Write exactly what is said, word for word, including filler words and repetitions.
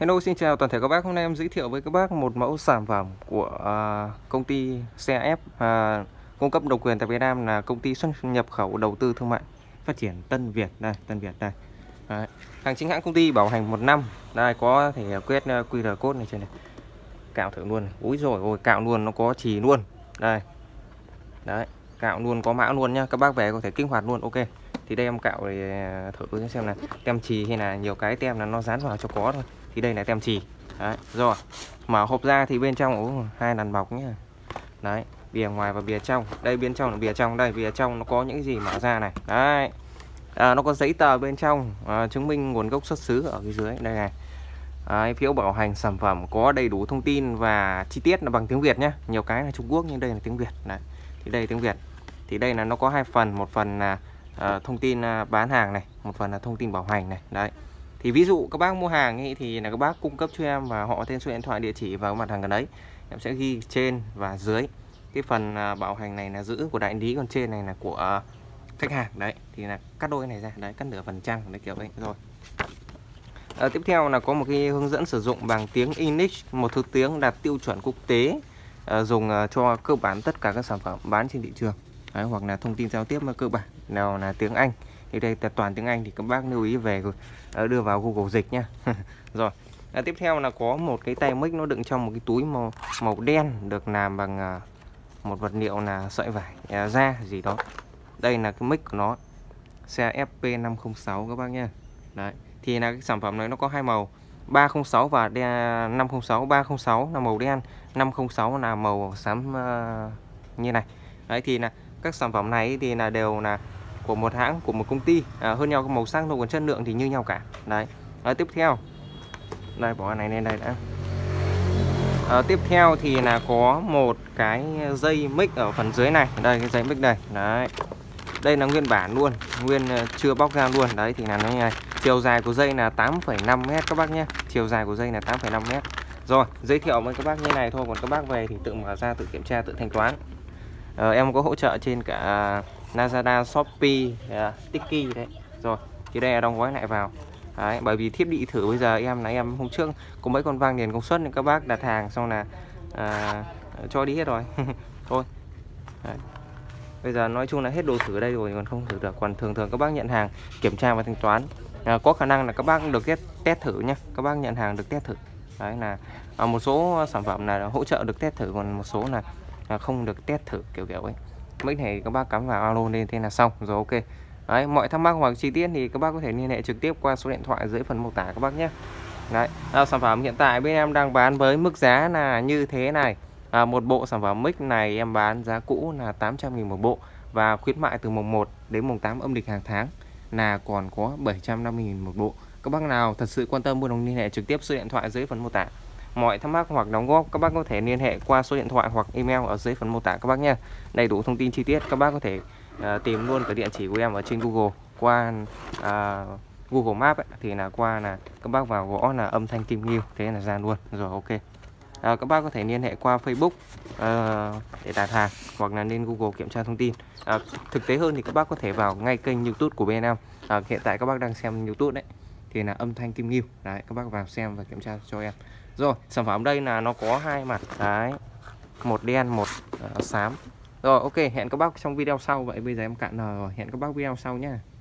Hello, xin chào toàn thể các bác. Hôm nay em giới thiệu với các bác một mẫu sản phẩm của uh, công ty xê ép uh, cung cấp độc quyền tại Việt Nam, là công ty xuất nhập khẩu đầu tư thương mại phát triển Tân Việt. Đây, Tân Việt đây. Đấy. Hàng chính hãng công ty bảo hành một năm. Đây có thể quét uh, quy rờ code này trên này. Cạo thử luôn. Úi rồi ôi, cạo luôn, nó có chì luôn. Đây. Đấy, cạo luôn, có mã luôn nhá. Các bác về có thể kích hoạt luôn. Ok. Thì đây em cạo để thử xem là tem chì hay là nhiều cái tem là nó dán vào cho có thôi. Thì đây là tem chì. Đấy, rồi. Mở hộp ra thì bên trong có hai làn bọc nhá. Đấy, bìa ngoài và bìa trong. Đây bên trong là bìa trong, đây bìa trong nó có những gì mở ra này. Đấy. À, nó có giấy tờ bên trong à, chứng minh nguồn gốc xuất xứ ở phía dưới đây này. Đấy, phiếu bảo hành sản phẩm có đầy đủ thông tin và chi tiết là bằng tiếng Việt nhá. Nhiều cái là Trung Quốc nhưng đây là tiếng Việt. Đấy. Thì đây tiếng Việt. Thì đây là nó có hai phần, một phần là à, thông tin à, bán hàng này, một phần là thông tin bảo hành này. Đấy. Thì ví dụ các bác mua hàng ấy, thì là các bác cung cấp cho em và họ tên, số điện thoại, địa chỉ và mặt hàng gần đấy. Em sẽ ghi trên và dưới. Cái phần à, bảo hành này là giữ của đại lý, còn trên này là của à, khách hàng. Đấy, thì là cắt đôi này ra, đấy, cắt nửa phần trang đấy, kiểu đấy rồi. À, tiếp theo là có một cái hướng dẫn sử dụng bằng tiếng English, một thứ tiếng đạt tiêu chuẩn quốc tế, à, dùng à, cho cơ bản tất cả các sản phẩm bán trên thị trường. Đấy, hoặc là thông tin giao tiếp mà cơ bản nào là tiếng Anh. Thì đây là toàn tiếng Anh, thì các bác lưu ý về à, đưa vào Google dịch nhá. Rồi. À, tiếp theo là có một cái tay mic, nó đựng trong một cái túi màu màu đen, được làm bằng à, một vật liệu là sợi vải à, da gì đó. Đây là cái mic của nó, xê ép pê năm không sáu các bác nhé. Đấy, thì là cái sản phẩm này nó có hai màu, ba không sáu và năm không sáu. Ba không sáu là màu đen, năm không sáu là màu xám uh, như này. Đấy, thì là các sản phẩm này thì là đều là của một hãng, của một công ty, à, hơn nhau cái màu sắc thôi, còn chất lượng thì như nhau cả. Đấy. À, tiếp theo đây, bỏ cái này lên đây đã. À, tiếp theo thì là có một cái dây mic ở phần dưới này. Đây, cái dây mic đây. Đấy. Đây là nguyên bản luôn, nguyên chưa bóc ra luôn. Đấy, thì là nó như này. Chiều dài của dây là tám phẩy năm mét các bác nhé. Chiều dài của dây là tám phẩy năm mét. Rồi, giới thiệu với các bác như này thôi, còn các bác về thì tự mở ra, tự kiểm tra, tự thanh toán. à, Em có hỗ trợ trên cả Lazada, Shopee, uh, Tiki đấy. Rồi, thì đây là đóng gói lại vào. Đấy, bởi vì thiết bị thử bây giờ em là em hôm trước có mấy con vang điền công suất nên các bác đặt hàng xong là à, cho đi hết rồi. Thôi. Đấy. Bây giờ nói chung là hết đồ thử đây rồi, còn không thử được. Còn thường thường các bác nhận hàng, kiểm tra và thanh toán, à, có khả năng là các bác được test, test thử nhé. Các bác nhận hàng được test thử. Đấy là à, một số sản phẩm là hỗ trợ được test thử, còn một số là à, không được test thử kiểu kiểu ấy. Mấy này các bác cắm vào alo lên thế là xong rồi. Ok. Đấy, mọi thắc mắc hoặc chi tiết thì các bác có thể liên hệ trực tiếp qua số điện thoại dưới phần mô tả các bác nhé. Đấy, à, sản phẩm hiện tại bên em đang bán với mức giá là như thế này. À, một bộ sản phẩm mic này em bán giá cũ là tám trăm nghìn một bộ, và khuyến mại từ mùng một đến mùng tám âm lịch hàng tháng là còn có bảy trăm năm mươi nghìn một bộ. Các bác nào thật sự quan tâm buôn đồng liên hệ trực tiếp số điện thoại dưới phần mô tả. Mọi thắc mắc hoặc đóng góp các bác có thể liên hệ qua số điện thoại hoặc email ở dưới phần mô tả các bác nhé. Đầy đủ thông tin chi tiết các bác có thể à, tìm luôn cái địa chỉ của em ở trên Google qua à, Google Maps ấy, thì là qua là các bác vào gõ là âm thanh Kim Ngưu, thế là ra luôn rồi. Ok. À, các bác có thể liên hệ qua Facebook à, để đặt hàng, hoặc là lên Google kiểm tra thông tin. À, thực tế hơn thì các bác có thể vào ngay kênh YouTube của bên em. À, hiện tại các bác đang xem YouTube đấy, thì là âm thanh Kim Ngưu. Đấy, các bác vào xem và kiểm tra cho em. Rồi, sản phẩm đây là nó có hai mặt. Đấy, một đen, một uh, xám. Rồi, ok, hẹn các bác trong video sau. Vậy bây giờ em cạn lời rồi, hẹn các bác video sau nhé.